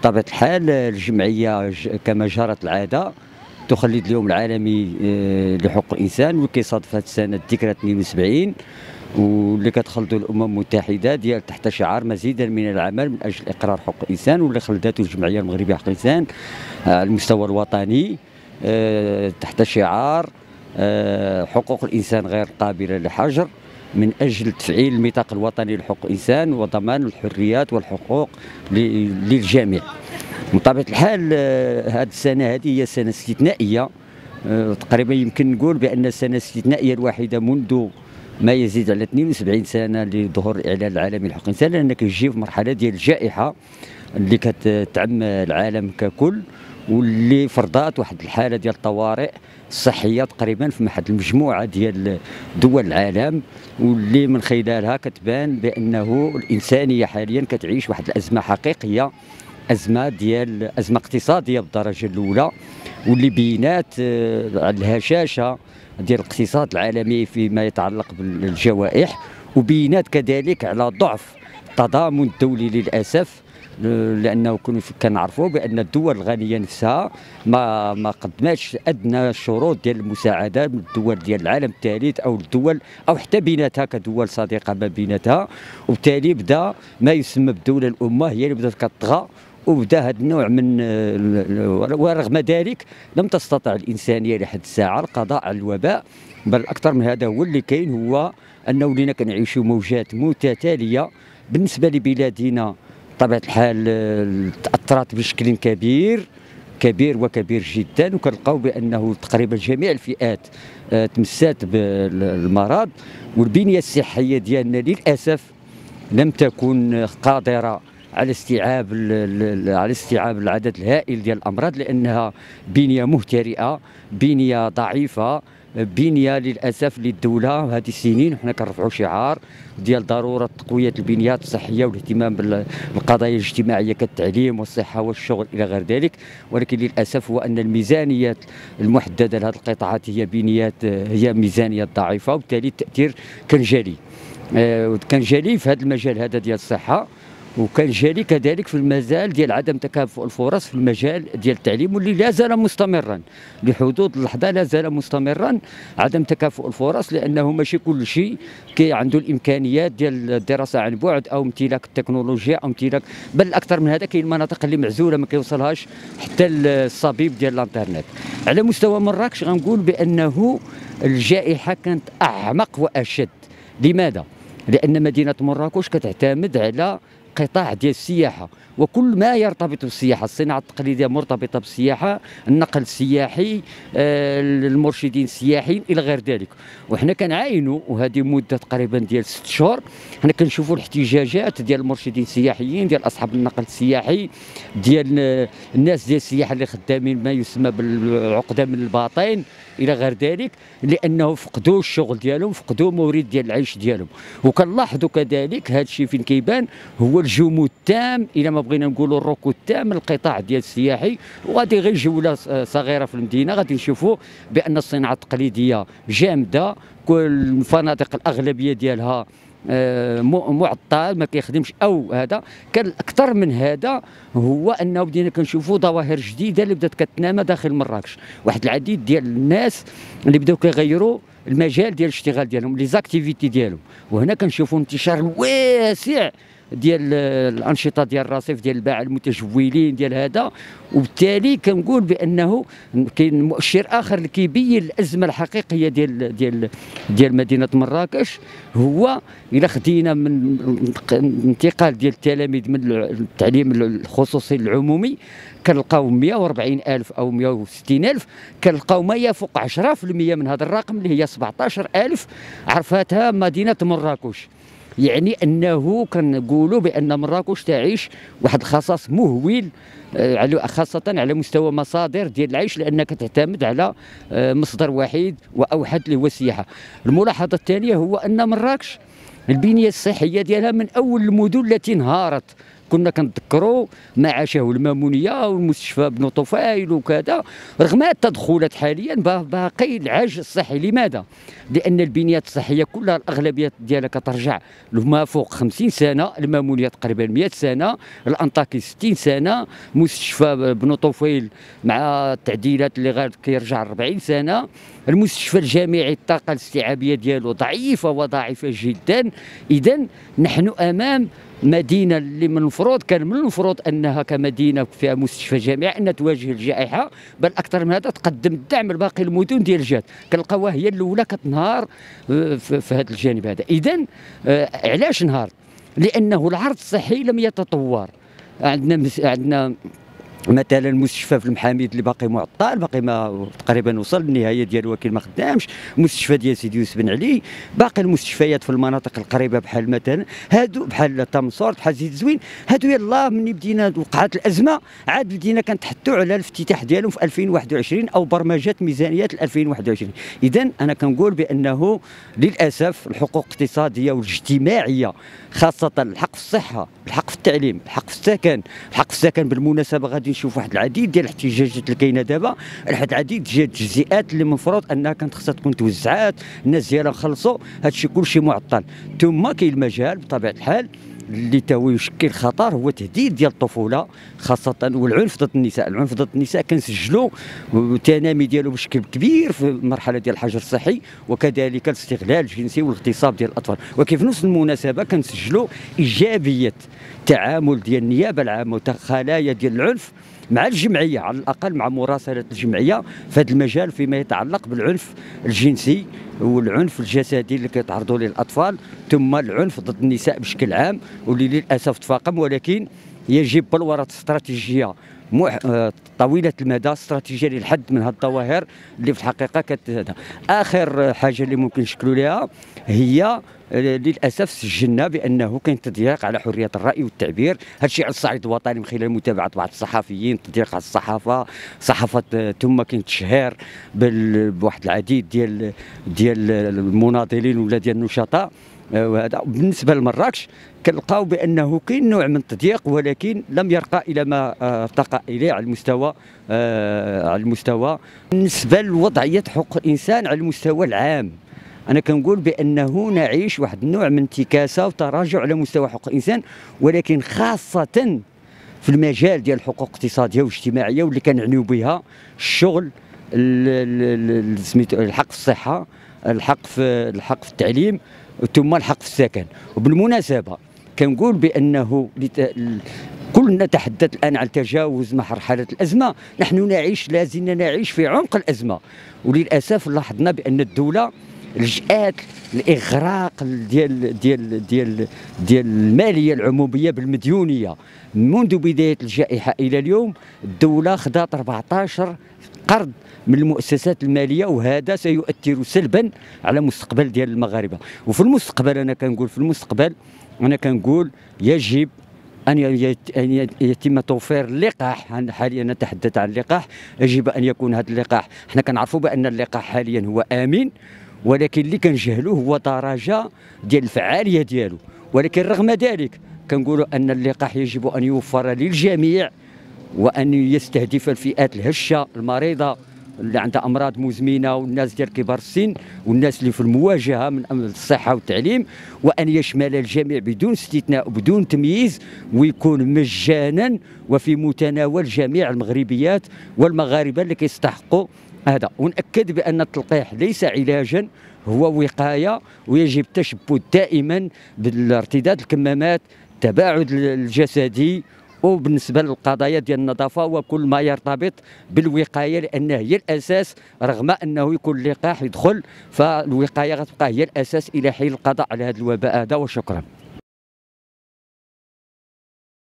بطبيعة الحال الجمعية كما جرت العادة تخلد اليوم العالمي لحقوق الإنسان، واللي كيصادف هذه السنة الذكرى 72، واللي كتخلدوا الأمم المتحدة ديال تحت شعار مزيدا من العمل من أجل إقرار حقوق الإنسان، واللي خلدته الجمعية المغربية لحقوق الإنسان على المستوى الوطني تحت شعار حقوق الإنسان غير قابلة للحجر، من أجل تفعيل الميثاق الوطني لحقوق الإنسان وضمان الحريات والحقوق للجميع. بطبيعة الحال هذه السنة هذه هي سنة استثنائية، تقريبا يمكن نقول بأن السنة الاستثنائية الوحيدة منذ ما يزيد على 72 سنة لظهور الإعلان العالمي لحقوق الإنسان، لأن كيجي في مرحلة ديال الجائحة اللي كتعم العالم ككل، واللي فرضات واحد الحالة ديال الطوارئ الصحية تقريبا في واحد المجموعة ديال دول العالم، واللي من خلالها كتبان بأنه الإنسانية حاليا كتعيش واحد الأزمة حقيقية، أزمة اقتصادية بالدرجة الأولى، واللي بينات على الهشاشة ديال الاقتصاد العالمي فيما يتعلق بالجوائح، وبينات كذلك على ضعف التضامن الدولي للأسف، لانه كنعرفوا بان الدول الغنيه نفسها ما قدماتش ادنى الشروط ديال المساعده من الدول ديال العالم الثالث او الدول او حتى بيناتها كدول صديقه ما بيناتها، وبالتالي بدا ما يسمى بالدوله الامه هي اللي بدات كتطغى، وبدا هذا النوع من ورغم ذلك لم تستطع الانسانيه لحد الساعه القضاء على الوباء، بل اكثر من هذا هو اللي كاين، هو انه ولينا كنعيشوا موجات متتاليه. بالنسبه لبلادنا بطبيعة الحال تأثرت بشكل كبير وكبير جدا، وكنلقاو بأنه تقريبا جميع الفئات تمست بالمرض، والبنية الصحية ديالنا للأسف لم تكن قادرة على استيعاب العدد الهائل ديال الأمراض، لأنها بنية مهترئة، بنية ضعيفة، بنيه للاسف للدوله. هذه السنين حنا كنرفعوا شعار ديال ضروره تقويه البنيات الصحيه والاهتمام بالقضايا الاجتماعيه كالتعليم والصحه والشغل الى غير ذلك، ولكن للاسف هو ان الميزانيات المحدده لهذه القطاعات هي ميزانيات ضعيفه، وبالتالي التاثير كان جلي في هذا المجال هذا ديال الصحه، وكان جالي كذلك في المجال ديال عدم تكافؤ الفرص في المجال ديال التعليم، واللي لا زال مستمرا لحدود اللحظه، لا زال مستمرا عدم تكافؤ الفرص، لانه ماشي كل شيء عنده الامكانيات ديال الدراسه عن بعد او امتلاك التكنولوجيا او امتلاك، بل اكثر من هذا كاين المناطق اللي معزوله ما كيوصلهاش حتى الصبيب ديال الانترنت. على مستوى مراكش غنقول بانه الجائحه كانت اعمق واشد. لماذا؟ لان مدينه مراكش كتعتمد على قطاع ديال السياحه، وكل ما يرتبط بالسياحه، الصناعه التقليديه مرتبطه بالسياحه، النقل السياحي، المرشدين السياحيين الى غير ذلك. وحنا كنعاينوا، وهذه مده تقريبا ديال 6 شهور حنا كنشوفوا الاحتجاجات ديال المرشدين السياحيين، ديال اصحاب النقل السياحي، ديال الناس ديال السياحه اللي خدامين ما يسمى بالعقده من الباطن الى غير ذلك، لانه فقدوا الشغل ديالهم، فقدوا مورد ديال العيش ديالهم. وكنلاحظوا كذلك هذا الشيء فين كيبان، هو الجمود التام الى ما بغينا نقولوا الركود التام للقطاع ديال السياحي. وغادي غير جوله صغيره في المدينه غادي نشوفوا بان الصناعه التقليديه جامده، كل الفنادق الاغلبيه ديالها معطل ما كيخدمش او هذا. كان اكثر من هذا هو انه بدينا كنشوفوا ظواهر جديده اللي بدات كتنامى داخل مراكش، واحد العديد ديال الناس اللي بداو كيغيروا المجال ديال الاشتغال ديالهم، لي زاكتيفيتي ديالهم، وهنا كنشوفوا انتشار واسع ديال الانشطه ديال الرصيف، ديال الباعه المتجولين، ديال هذا. وبالتالي كنقول بانه كاين مؤشر اخر اللي كيبين الازمه الحقيقيه ديال مدينه مراكش، هو الا خدينا من انتقال ديال التلاميذ من التعليم الخصوصي العمومي كنلقاو 140,000 او 160,000، كنلقاو ما يفوق 10% من هذا الرقم اللي هي 17,000 عرفاتها مدينه مراكش. يعني انه كنقولوا بان مراكش تعيش واحد الخصاص مهول، خاصه على مستوى مصادر ديال العيش، لانها كتعتمد على مصدر وحيد واوحد اللي هو السياحه. الملاحظه الثانيه هو ان مراكش البنيه الصحيه ديالها من اول المدن التي انهارت كنا كنتذكروا ما عاشه المامونيه والمستشفى بن طفيل وكذا. رغم التدخلات حاليا باقي العجز الصحي. لماذا؟ لان البنيات الصحيه كلها الاغلبيه ديالها كترجع لما فوق 50 سنه، المامونيه تقريبا 100 سنه، الانطاكي 60 سنه، مستشفى بن طفيل مع التعديلات اللي غير كيرجع 40 سنه، المستشفى الجامعي الطاقه الاستيعابيه ديالو ضعيفه وضعيفه جدا. اذا نحن امام مدينه اللي من المفروض انها كمدينه فيها مستشفى جامعي ان تواجه الجائحه، بل اكثر من هذا تقدم الدعم لباقي المدن ديال الجهات. كنلقاوها هي الاولى كتنهار في هذا الجانب هذا. اذا علاش نهار؟ لانه العرض الصحي لم يتطور. عندنا مثلا المستشفى في المحاميد اللي باقي معطل، باقي ما تقريبا وصل للنهايه ديالو ولكن ما خدامش. المستشفى ديال سيدي يوسف بن علي، باقي المستشفيات في المناطق القريبه بحال مثلا هادو، بحال تمصور، بحال زيد زوين، هادو يلاه ملي بدينا وقعت الازمه عاد بدينا كنتحدثوا على الافتتاح ديالهم في 2021 او برمجه ميزانيه 2021. اذا انا كنقول بانه للاسف الحقوق الاقتصاديه والاجتماعيه، خاصه الحق في الصحه، الحق في التعليم، الحق في السكن. الحق في السكن بالمناسبه غادي نشوف واحد العديد ديال الاحتجاجات اللي كاينه دابا، واحد العديد ديال التجزئات اللي المفروض انها كانت خصها تكون توزعات، الناس ديالها خلصوا، هادشي كلشي معطل. ثم كاين المجال بطبيعه الحال اللي تو يشكل خطر، هو تهديد ديال الطفوله خاصه، والعنف ضد النساء. العنف ضد النساء كنسجلوا التنامي ديالو بشكل كبير في المرحله ديال الحجر الصحي، وكذلك الاستغلال الجنسي والاغتصاب ديال الاطفال. ولكن في نفس المناسبه كنسجلوا ايجابيه تعامل ديال النيابه العامه وخلايا ديال العنف مع الجمعيه، على الاقل مع مراسله الجمعيه في هذا المجال فيما يتعلق بالعنف الجنسي والعنف الجسدي اللي كيتعرضوا ليه الاطفال، ثم العنف ضد النساء بشكل عام، واللي للاسف تفاقم. ولكن يجب بلوره استراتيجيه طويله المدى، استراتيجيه للحد من هذه الظواهر اللي في الحقيقه اخر حاجه اللي ممكن نشكلوا لها هي للاسف سجلنا بانه كاين تضييق على حريه الراي والتعبير. هذا الشيء على الصعيد الوطني من خلال متابعه بعض الصحفيين، تضييق على صحافه، ثم كاين تشهير بواحد العديد ديال المناضلين ولا ديال النشطاء. وهذا بالنسبه لمراكش كنلقاو بانه كاين نوع من التضييق، ولكن لم يرقى الى ما ارتقى اليه على المستوى بالنسبه لوضعيه حقوق الانسان على المستوى العام. انا كنقول بانه نعيش واحد النوع من انتكاسه وتراجع على مستوى حقوق الانسان، ولكن خاصه في المجال ديال الحقوق الاقتصاديه والاجتماعيه واللي كنعنيو بها الشغل، سميتو الحق في الصحه، الحق في التعليم، ثم الحق في السكن. وبالمناسبه كنقول بانه كلنا نتحدث الان عن تجاوز مرحله الازمه، نحن لازلنا نعيش في عمق الازمه. وللاسف لاحظنا بان الدوله لجأت الاغراق ديال الماليه العموميه بالمديونيه. منذ بدايه الجائحه الى اليوم الدوله خذات 14 قرض من المؤسسات الماليه، وهذا سيؤثر سلبا على مستقبل ديال المغاربه. وفي المستقبل انا كنقول يجب أن يتم توفير اللقاح. حاليا نتحدث عن اللقاح، يجب أن يكون هذا اللقاح، حنا كنعرفوا بأن اللقاح حاليا هو آمن، ولكن اللي كنجهلوه هو درجة ديال الفعالية ديالو. ولكن رغم ذلك كنقولوا أن اللقاح يجب أن يوفر للجميع، وأن يستهدف الفئات الهشة المريضة اللي عندها امراض مزمنه، والناس ديال كبار السن، والناس اللي في المواجهه من الصحه والتعليم، وان يشمل الجميع بدون استثناء وبدون تمييز، ويكون مجانا وفي متناول جميع المغربيات والمغاربه اللي كيستحقوا هذا. ونأكد بان التلقيح ليس علاجا، هو وقايه، ويجب التشبث دائما بالارتداد الكمامات، التباعد الجسدي، وبالنسبه للقضايا ديال النظافه وكل ما يرتبط بالوقايه، لانها هي الاساس. رغم انه يكون اللقاح يدخل، فالوقايه غتبقى هي الاساس الى حين القضاء على هذا الوباء هذا. وشكرا.